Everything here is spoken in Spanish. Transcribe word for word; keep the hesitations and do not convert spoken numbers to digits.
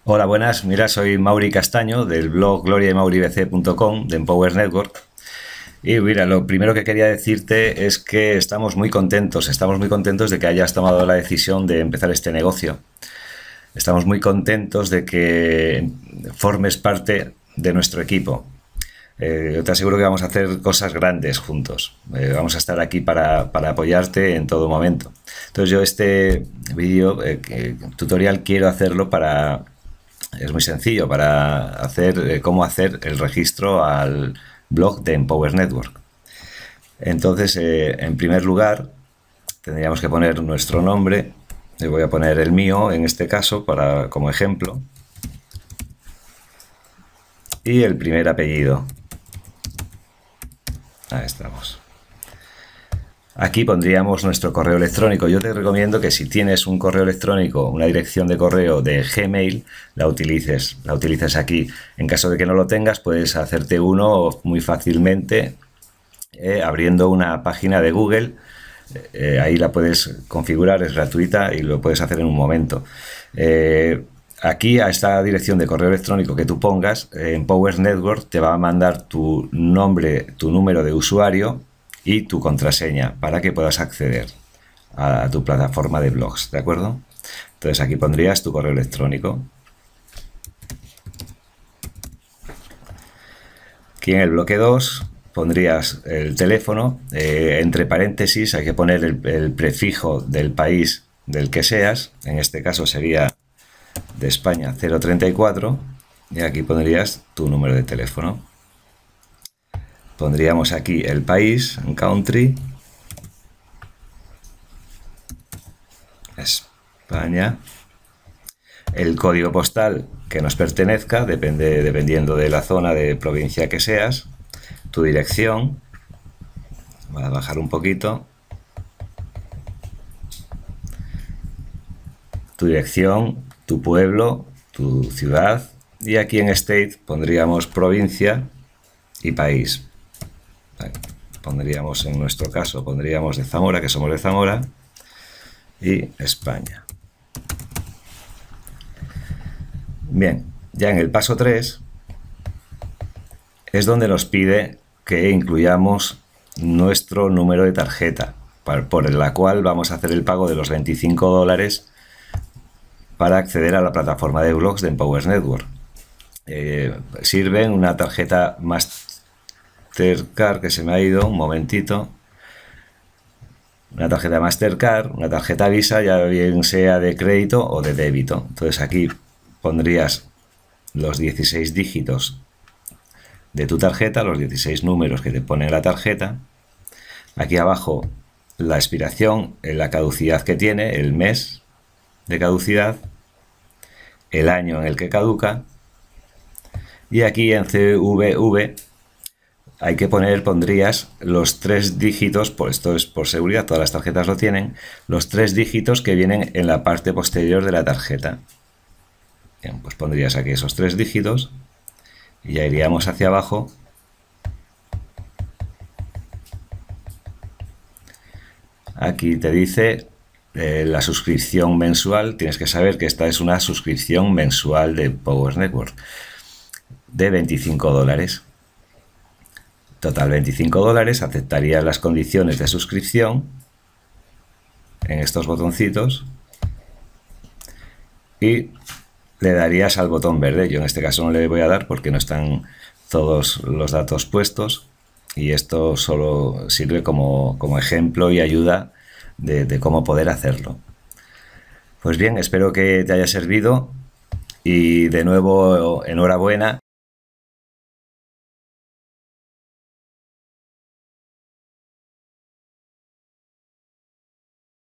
Hola, buenas. Mira, soy Mauri Castaño del blog gloria y mauri b c punto com de Empower Network. Y mira, lo primero que quería decirte es que estamos muy contentos, estamos muy contentos de que hayas tomado la decisión de empezar este negocio. Estamos muy contentos de que formes parte de nuestro equipo. Eh, yo te aseguro que vamos a hacer cosas grandes juntos. Eh, vamos a estar aquí para, para apoyarte en todo momento. Entonces yo este vídeo, eh, que- tutorial, quiero hacerlo para... Es muy sencillo para hacer eh, cómo hacer el registro al blog de Empower Network. Entonces, eh, en primer lugar, tendríamos que poner nuestro nombre. Le voy a poner el mío en este caso para como ejemplo y el primer apellido. Ahí estamos. Aquí pondríamos nuestro correo electrónico. Yo te recomiendo que si tienes un correo electrónico, una dirección de correo de Gmail, la utilices, la utilices aquí. En caso de que no lo tengas, puedes hacerte uno muy fácilmente eh, abriendo una página de Google. Eh, ahí la puedes configurar, es gratuita y lo puedes hacer en un momento. Eh, aquí a esta dirección de correo electrónico que tú pongas, eh, en Empower Network te va a mandar tu nombre, tu número de usuario y tu contraseña para que puedas acceder a tu plataforma de blogs, ¿de acuerdo? Entonces aquí pondrías tu correo electrónico. Aquí en el bloque dos pondrías el teléfono, eh, entre paréntesis hay que poner el, el prefijo del país del que seas, en este caso sería de España cero treinta y cuatro, y aquí pondrías tu número de teléfono. Pondríamos aquí el país, en country, España, el código postal que nos pertenezca, depende, dependiendo de la zona de provincia que seas, tu dirección, voy a bajar un poquito, tu dirección, tu pueblo, tu ciudad, y aquí en state pondríamos provincia y país. Pondríamos, en nuestro caso, pondríamos de Zamora, que somos de Zamora, y España. Bien, ya en el paso tres es donde nos pide que incluyamos nuestro número de tarjeta, por la cual vamos a hacer el pago de los veinticinco dólares para acceder a la plataforma de blogs de Empower Network. Eh, sirven una tarjeta Mastercard, que se me ha ido un momentito, una tarjeta Mastercard, una tarjeta Visa, ya bien sea de crédito o de débito. Entonces aquí pondrías los dieciséis dígitos de tu tarjeta, los dieciséis números que te pone la tarjeta. Aquí abajo la expiración, la caducidad que tiene, el mes de caducidad, el año en el que caduca, y aquí en C V V hay que poner, pondrías los tres dígitos, por esto es por seguridad, todas las tarjetas lo tienen, los tres dígitos que vienen en la parte posterior de la tarjeta. Bien, pues pondrías aquí esos tres dígitos y ya iríamos hacia abajo. Aquí te dice eh, la suscripción mensual. Tienes que saber que esta es una suscripción mensual de Empower Network de veinticinco dólares. Total veinticinco dólares. Aceptarías las condiciones de suscripción en estos botoncitos y le darías al botón verde. Yo en este caso no le voy a dar porque no están todos los datos puestos, y esto solo sirve como, como ejemplo y ayuda de, de cómo poder hacerlo. Pues bien, espero que te haya servido y de nuevo enhorabuena.